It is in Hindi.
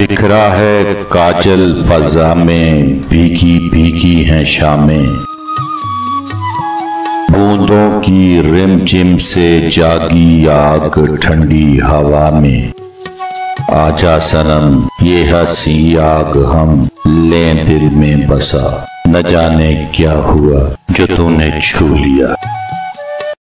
बिखरा है काजल फजा में, भीगी भीगी हैं शामें। बूंदों की रिमझिम से जागी आग ठंडी हवा में। आजा सनम ये हंसी आग हम लें दिल में बसा, न जाने क्या हुआ जो तूने छू लिया।